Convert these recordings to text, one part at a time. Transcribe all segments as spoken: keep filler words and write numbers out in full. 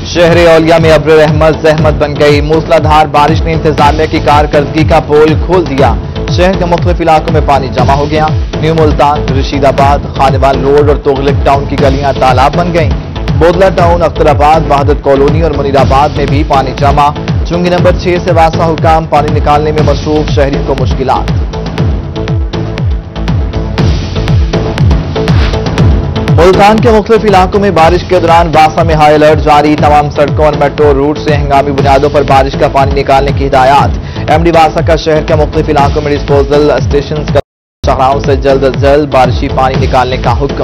शहर औलिया में अब्र रहमत जहमत बन गई। मूसलाधार बारिश ने इंतजामिया की कारकर्दगी का पोल खोल दिया। शहर के मुख्तलिफ इलाकों में पानी जमा हो गया। न्यू मुल्तान, रशीदाबाद, खानेवाल रोड और तोगलिक टाउन की गलियां तालाब बन गईं। बोदला टाउन, अख्तराबाद, वहादत कॉलोनी और मुनीराबाद में भी पानी जमा। चुंगी नंबर छह से वासा हुकाम पानी निकालने में मसरूफ, शहरी को मुश्किलात। मुल्तान के मुख्तलिफ इलाकों में बारिश के दौरान वासा में हाई अलर्ट जारी। तमाम सड़कों और मेट्रो रूट से हंगामी बुनियादों पर बारिश का पानी निकालने की हिदायत। एमडी वासा का शहर के मुख्तलिफ इलाकों में डिस्पोजल स्टेशन का शाहराहों से जल्द अज जल्द बारिशी पानी निकालने का हुक्म।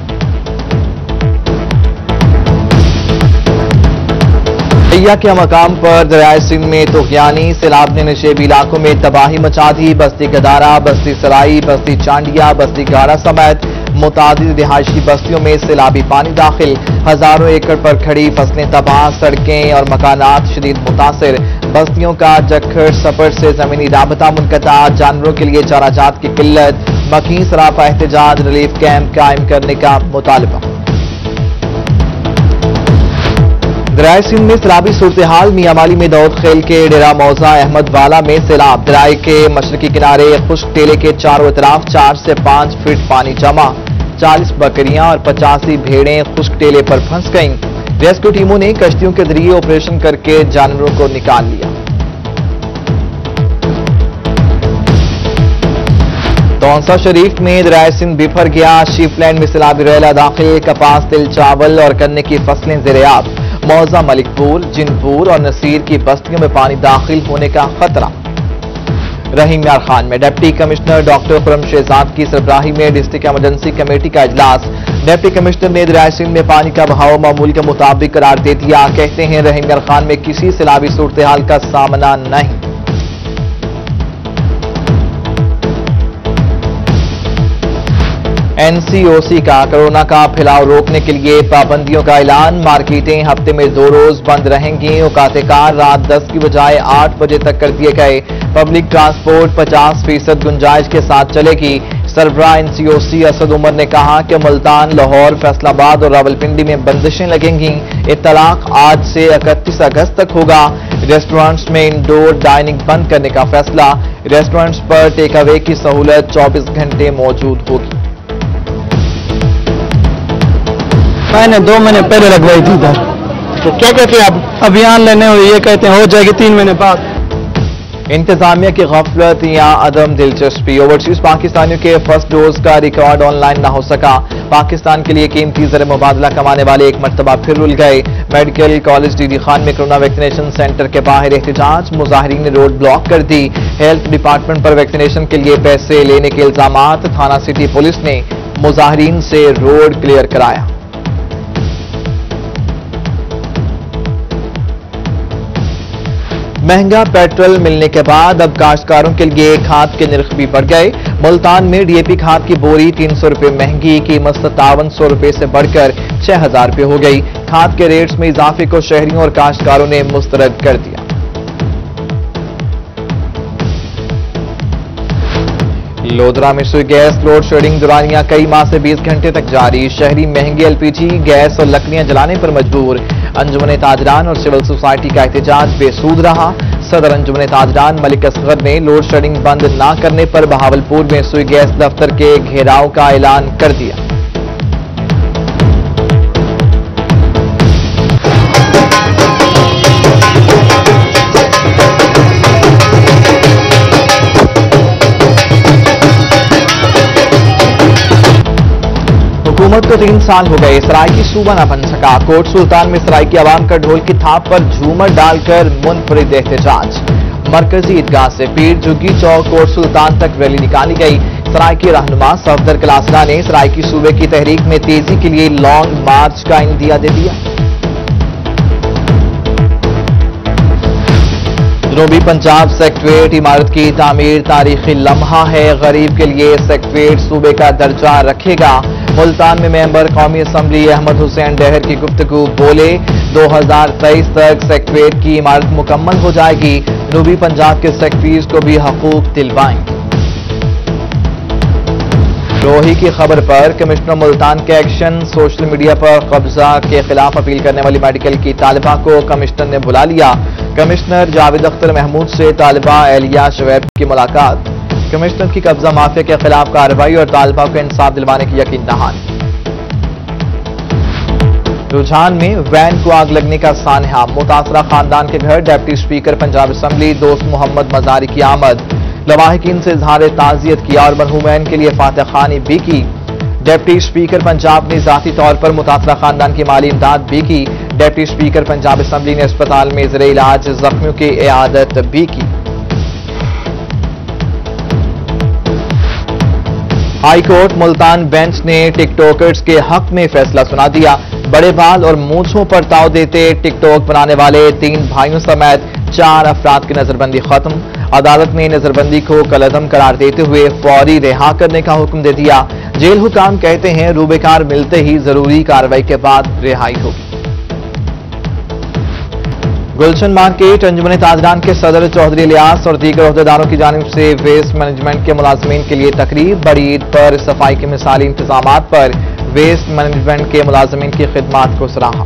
दरिया के मकाम पर दरियाए सिंध में तूफानी सैलाब ने नशेबी इलाकों में तबाही मचा दी। बस्ती गदारा, बस्ती सराई, बस्ती चांडिया, बस्ती गारा समेत मुतादिद रिहायशी बस्तियों में सैलाबी पानी दाखिल। हजारों एकड़ पर खड़ी फसलें तबाह, सड़कें और मकानात शदीद मुतासिर। बस्तियों का जखड़ सफर से जमीनी राबता मुनक़ता। जानवरों के लिए चाराजात की किल्लत। मकीन सराफा एहतजाज, रिलीफ कैंप कायम करने का मुतालबा। दरियाए सिंध में सैलाबी सूरत हाल। मियांमाली में दाऊद खेल के डेरा मौजा अहमद वाला में सैलाब। दरिया के मशरकी किनारे खुश्क टेले के चारों तरफ चार से पांच फीट पानी जमा। चालीस बकरियां और पचासी भेड़ें खुश्क टेले पर फंस गईं। रेस्क्यू टीमों ने कश्तियों के जरिए ऑपरेशन करके जानवरों को निकाल लिया। तौंसा शरीफ में दरियाए सिंध बिफर गया। शीफलैंड में सैलाबी रेला दाखिल। कपास, तिल, चावल और गन्ने की फसलें ज़ेर-ए-आब। मौजा, मलिकपुर, जिनपुर और नसीर की बस्तियों में पानी दाखिल होने का खतरा। रहीम यार खान में deputy commissioner doctor Khurram Shahzad की सरबराही में डिस्ट्रिक्ट इमरजेंसी कमेटी का इजलास। डिप्टी कमिश्नर ने दरियाए सिंध में पानी का बहाव मामूल के मुताबिक करार दे दिया। कहते हैं रहीम यार खान में किसी सैलाबी सूरत हाल का सामना नहीं। एनसीओसी का कोरोना का फैलाव रोकने के लिए पाबंदियों का ऐलान। मार्केटें हफ्ते में दो रोज बंद रहेंगी। औकात-ए-कार रात दस की बजाय आठ बजे तक कर दिए गए। पब्लिक ट्रांसपोर्ट पचास फीसद गुंजाइश के साथ चलेगी। सरबराह एनसीओसी असद उमर ने कहा कि मुल्तान, लाहौर, फैसलाबाद और रावलपिंडी में बंदिशें लगेंगी। इत्तलाक आज से इकतीस अगस्त तक होगा। रेस्टोरेंट्स में इंडोर डाइनिंग बंद करने का फैसला। रेस्टोरेंट्स पर टेक अवे की सहूलत चौबीस घंटे मौजूद होगी। मैंने दो महीने पहले लगवाई थी इधर। तो क्या कहते हैं आप? अभियान लेने हुए ये कहते हैं हो जाएगी तीन महीने बाद। इंतजामिया की गफलत या अदम दिलचस्पी। ओवरसीज पाकिस्तानियों के फर्स्ट डोज का रिकॉर्ड ऑनलाइन न हो सका। पाकिस्तान के लिए कीमती ज़र मुबादला कमाने वाले एक मरतबा फिर रुल गए। मेडिकल कॉलेज डीडी खान में कोरोना वैक्सीनेशन सेंटर के बाहर एहतजाज। मुजाहिरीन ने रोड ब्लॉक कर दी। हेल्थ डिपार्टमेंट पर वैक्सीनेशन के लिए पैसे लेने के इल्जामात। थाना सिटी पुलिस ने मुजाहिरीन से रोड क्लियर कराया। महंगा पेट्रोल मिलने के बाद अब काश्तकारों के लिए खाद के निर्ख भी बढ़ गए। मुल्तान में डीएपी खाद की बोरी तीन सौ रुपये महंगी, कीमत सत्तावन सौ रुपये से बढ़कर छह हजार रुपये हो गई। खाद के रेट्स में इजाफे को शहरियों और काश्तकारों ने मुस्तरद कर दिया। लोधरा में सुई गैस लोड शेडिंग दौरानिया कई माह से बीस घंटे तक जारी। शहरी महंगी एलपीजी गैस और लकड़ियां जलाने पर मजबूर। अंजुमन ताजरान और सिविल सोसाइटी का एहतजाज बेसूद रहा। सदर अंजुमन ताजरान मलिक असगर ने लोड शेडिंग बंद न करने पर बहावलपुर में सुई गैस दफ्तर के घेराव का ऐलान कर दिया। हुकूमत को तीन साल हो गए, सराइकी सूबा न बन सका। कोट सुल्तान में सराइकी आवाम का ढोल की थाप पर झूमर डालकर मुनफरिद एहतजाज। मरकजी ईदगाह से पीर झुग्गी चौक कोट सुल्तान तक रैली निकाली गई। सराइकी रहनुमा सफदर कलासरा ने सराइकी सूबे की तहरीक में तेजी के लिए लॉन्ग मार्च का इंदिया दे दिया। जनूबी पंजाब सेक्रेटेरिएट इमारत की तामीर तारीखी लम्हा है। गरीब के लिए सेक्रेटेरिएट सूबे का दर्जा रखेगा। मुल्तान में मेंबर कौमी असम्बली अहमद हुसैन डहर की गुफ्तगू बोले, दो हजार तेईस तक सेक्रेटेरिएट की इमारत मुकम्मल हो जाएगी। जनूबी पंजाब के सेक्रेटरीज को भी हकूक दिलवाएंगे। रोही की खबर पर कमिश्नर मुल्तान के एक्शन। सोशल मीडिया पर कब्जा के खिलाफ अपील करने वाली मेडिकल की तालिबा को कमिश्नर ने बुला लिया। कमिश्नर जावेद अख्तर महमूद से तालिबा एलिया शुएब की मुलाकात। कमिश्नर की कब्जा माफिया के खिलाफ कार्रवाई और तालिबा को इंसाफ दिलवाने की यकीन दहानी। रुझान में वैन को आग लगने का सानहा। मुतासरा खानदान के घर डिप्टी स्पीकर पंजाब असेंबली दोस्त मोहम्मद मजारी की आमद। लवाहिकीन से इजहार ताजियत किया और मरहूमैन के लिए फातह खानी भी की। डिप्टी स्पीकर पंजाब ने जाती तौर पर मुतासरा खानदान की माली इमदाद भी की। डिप्टी स्पीकर पंजाब असेंबली ने अस्पताल में ज़ेरे इलाज जख्मियों की इयादत भी की। हाईकोर्ट मुल्तान बेंच ने टिकटॉकर्स के हक में फैसला सुना दिया। बड़े बाल और मूंछों पर ताव देते टिकटॉक बनाने वाले तीन भाइयों समेत चार अफराद की नजरबंदी खत्म। अदालत ने नजरबंदी को कलअदम करार देते हुए फौरी रिहा करने का हुक्म दे दिया। जेल हुकाम कहते हैं रूबेकार मिलते ही जरूरी कार्रवाई के बाद रिहाई होगी। गुलशन मार्केट अंजुमन ताजरान के सदर चौधरी इलियास और दीगर अहदेदारों की जानिब से वेस्ट मैनेजमेंट के मुलाजमीन के लिए तकरीब। बड़ी ईद पर सफाई के मिसाली इंतजाम पर वेस्ट मैनेजमेंट के मुलाजमीन की खिदमात को सराहा।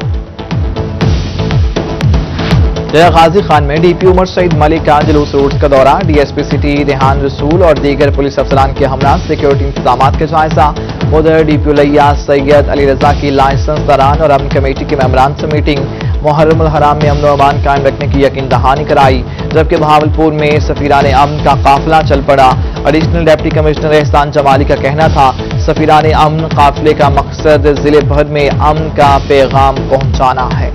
जया गाजी खान में डीपी उमर सईद मलिक का जुलूस रूट्स का दौरा। डीएसपी सिटी रेहान रसूल और दीगर पुलिस अफसरान के हमरा सिक्योरिटी इंतजाम के जायजा। उधर डीपी उलैया सैयद अली रजा की लाइसेंस दरान और अमन कमेटी के मेंबरान से मीटिंग। मुहर्रम उल हराम में अमन अमान कायम रखने की यकीन दहानी कराई। जबकि बहावलपुर में सफीरान अमन का काफिला चल पड़ा। एडिशनल डिप्टी कमिश्नर एहसान जमाली का कहना था सफीरान अमन काफिले का मकसद जिले भर में अमन का पैगाम पहुंचाना है।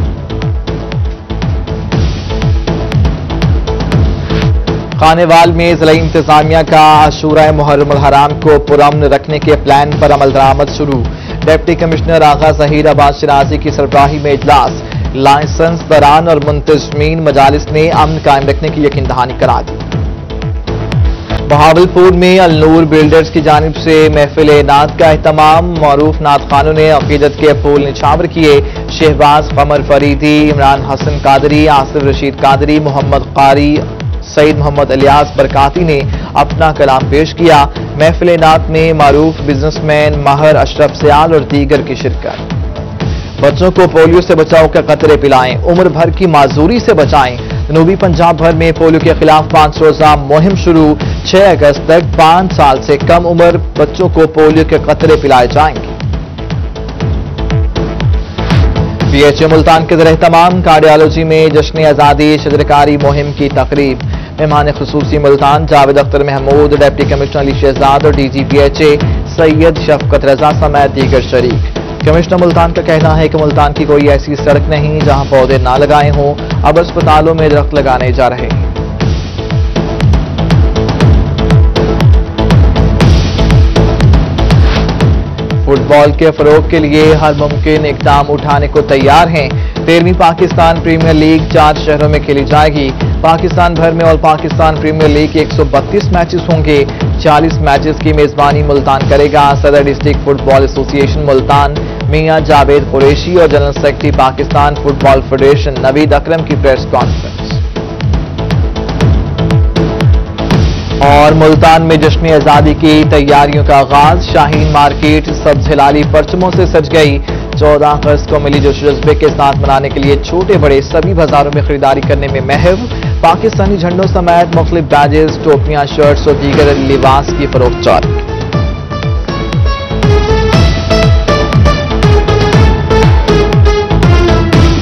खानेवाल में जिला इंतजामिया का आशूरा मुहर्रम उल हराम को पुरअमन रखने के प्लान पर अमल दरामद शुरू। डिप्टी कमिश्नर आगा जहीर अब्बास शिराजी की सरबराही में इजलास। लाइसेंस दरान और मुंतजमीन मजालिस ने अमन कायम रखने की यकीन दहानी करा दी। बहावलपुर में अलनूर बिल्डर्स की जानिब से महफिल नात का एहतमाम। मरूफ नात खानों ने अकीदत के फूल निछावर किए। शहबाज कमर फरीदी, इमरान हसन कादरी, आसिफ रशीद कादरी, मोहम्मद कारी, सईद मोहम्मद इलियास बरकाती ने अपना कलाम पेश किया। महफिल नात में मारूफ बिजनेसमैन माहर अशरफ सियाल और दीगर की शिरकत। बच्चों को पोलियो से बचाव के कतरे पिलाएं, उम्र भर की माजूरी से बचाएं। जनूबी पंजाब भर में पोलियो के खिलाफ पांच रोजा मुहिम शुरू। छह अगस्त तक पांच साल से कम उम्र बच्चों को पोलियो के कतरे पिलाए जाएंगे। पीएचए मुल्तान के ज़रिए तमाम कार्डियोलॉजी में जश्न आज़ादी शजरकारी मुहिम की तकरीब। मेहमान खुसूसी मुल्तान जावेद अख्तर महमूद, डिप्टी कमिश्नर अली शहजाद और डीजी पीएचए सैयद शफकत रजा समेत दीगर शरीक। कमिश्नर मुल्तान का कहना है कि मुल्तान की कोई ऐसी सड़क नहीं जहां पौधे ना लगाए हों। अब अस्पतालों में दरख्त लगाने जा रहे हैं। फुटबॉल के फरोग के लिए हर मुमकिन इकदाम उठाने को तैयार हैं। तेरहवीं पाकिस्तान प्रीमियर लीग चार शहरों में खेली जाएगी। पाकिस्तान भर में ऑल पाकिस्तान प्रीमियर लीग के एक सौ बत्तीस मैचेस होंगे। चालीस मैचेस की मेजबानी मुल्तान करेगा। सदर district football association Multan Mian Javed Qureshi और general secretary Pakistan football federation Naveed Akram की प्रेस कॉन्फ्रेंस। और मुल्तान में जश्न आज़ादी की तैयारियों का आगाज। शाहीन मार्केट सब्ज हिलाली परचमों से सज गई। चौदह अगस्त को मिली जोश जज्बे के साथ मनाने के लिए छोटे बड़े सभी बाजारों में खरीदारी करने में महव। पाकिस्तानी झंडों समेत मुख्तलिफ बैजेस, टोपियां, शर्ट्स और दीगर लिबास की फरोख्त जारी।